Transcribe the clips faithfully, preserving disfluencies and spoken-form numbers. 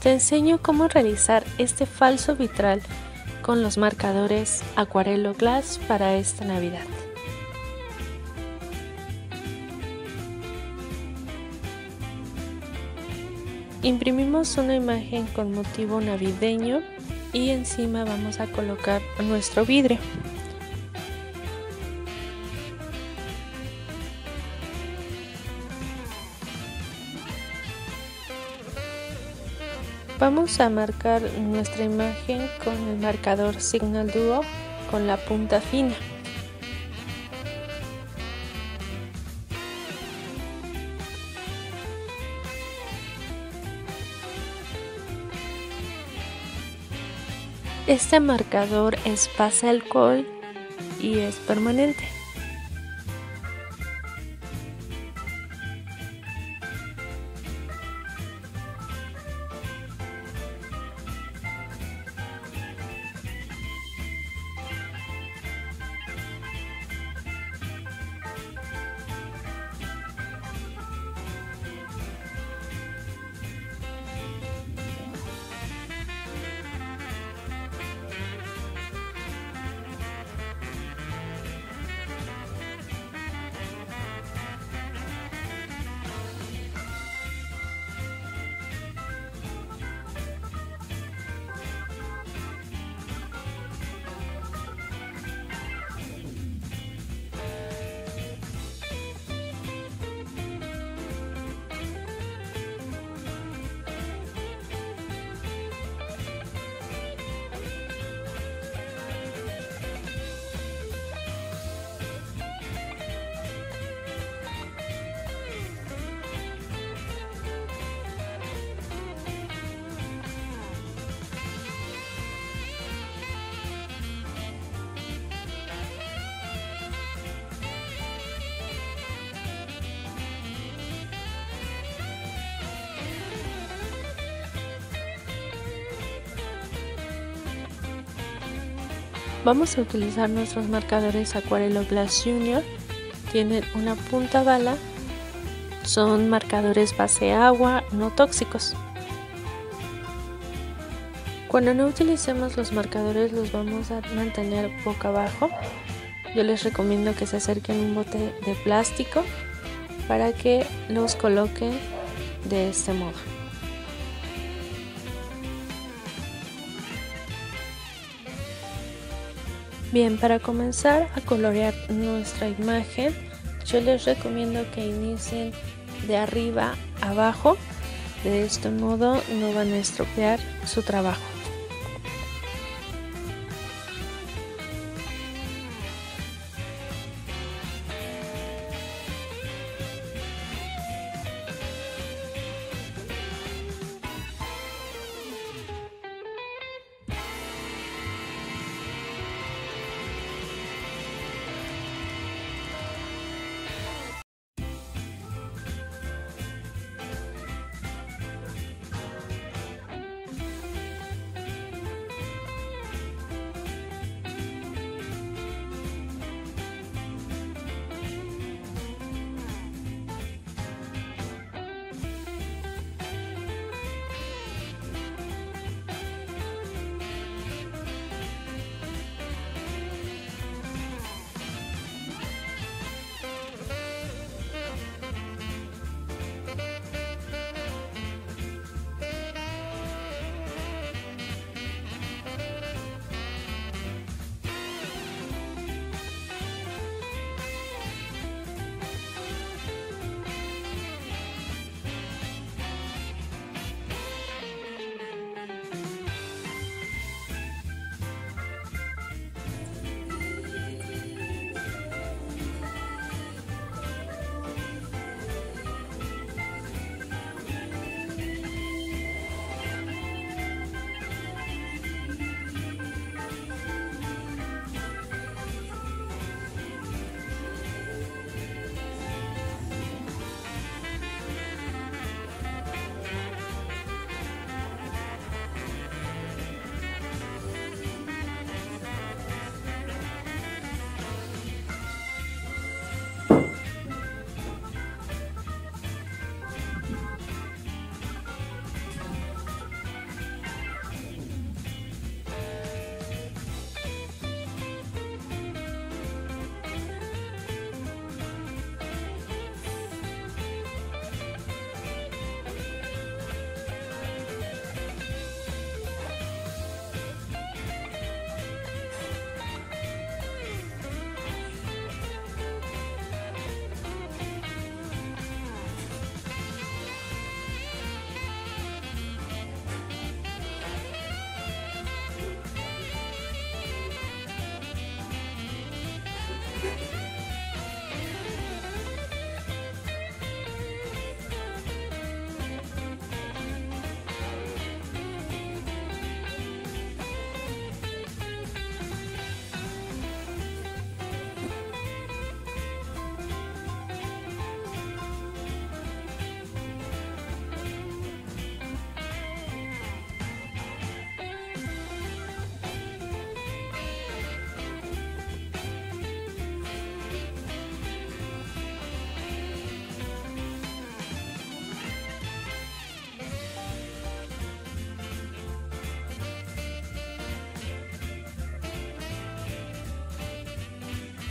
Te enseño cómo realizar este falso vitral con los marcadores Aquarelo Glass para esta Navidad. Imprimimos una imagen con motivo navideño y encima vamos a colocar nuestro vidrio. Vamos a marcar nuestra imagen con el marcador Signal Duo con la punta fina. Este marcador es base alcohol y es permanente. Vamos a utilizar nuestros marcadores Aquarelo Glass Junior. Tienen una punta bala, son marcadores base agua, no tóxicos. Cuando no utilicemos los marcadores los vamos a mantener boca abajo. Yo les recomiendo que se acerquen a un bote de plástico para que los coloquen de este modo. Bien, para comenzar a colorear nuestra imagen, yo les recomiendo que inicien de arriba a abajo. De este modo no van a estropear su trabajo.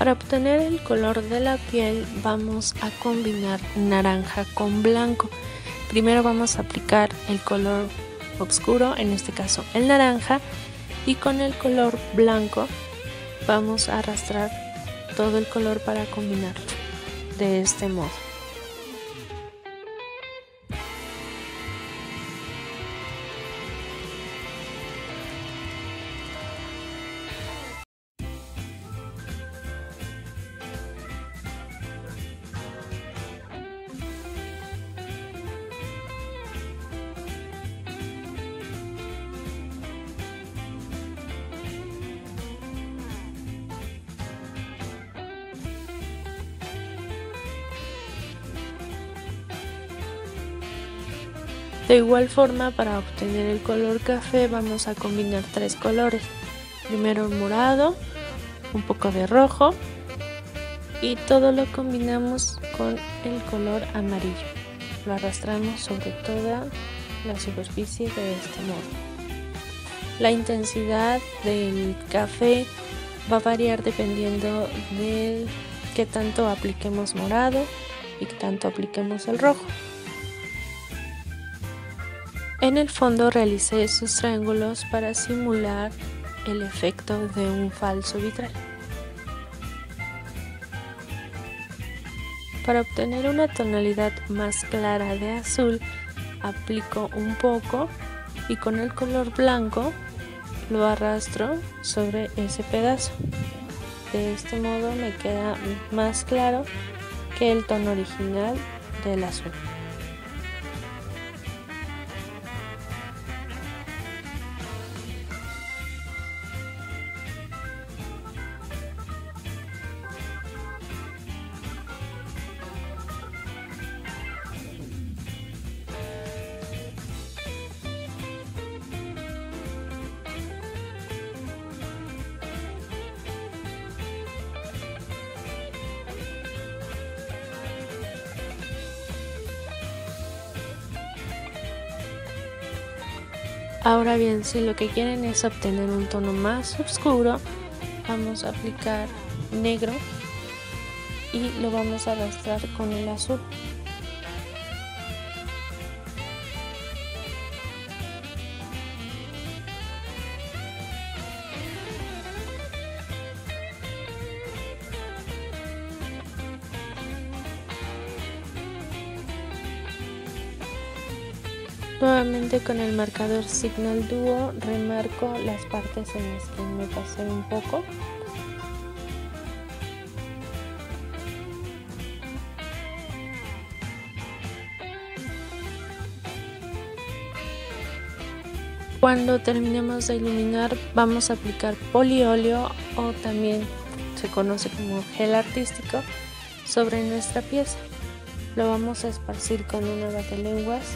Para obtener el color de la piel vamos a combinar naranja con blanco. Primero vamos a aplicar el color oscuro, en este caso el naranja, y con el color blanco vamos a arrastrar todo el color para combinarlo de este modo. De igual forma, para obtener el color café vamos a combinar tres colores. Primero el morado, un poco de rojo y todo lo combinamos con el color amarillo. Lo arrastramos sobre toda la superficie de este modo. La intensidad del café va a variar dependiendo de qué tanto apliquemos morado y qué tanto apliquemos el rojo. En el fondo realicé estos triángulos para simular el efecto de un falso vitral. Para obtener una tonalidad más clara de azul, aplico un poco y con el color blanco lo arrastro sobre ese pedazo. De este modo me queda más claro que el tono original del azul. Ahora bien, si lo que quieren es obtener un tono más oscuro, vamos a aplicar negro y lo vamos a arrastrar con el azul. Nuevamente con el marcador Signal Duo remarco las partes en las que me pasé un poco. Cuando terminemos de iluminar vamos a aplicar polióleo, o también se conoce como gel artístico, sobre nuestra pieza. Lo vamos a esparcir con una batelenguas.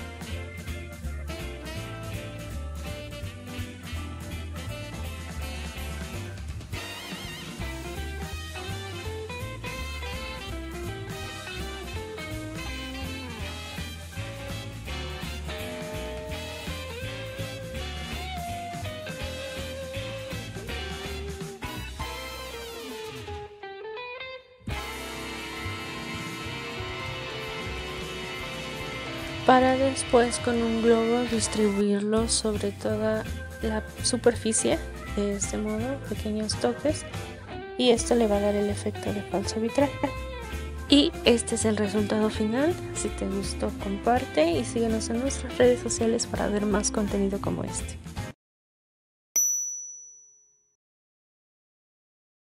Para después con un globo distribuirlo sobre toda la superficie, de este modo, pequeños toques, y esto le va a dar el efecto de falso vitral. Y este es el resultado final. Si te gustó, comparte y síguenos en nuestras redes sociales para ver más contenido como este.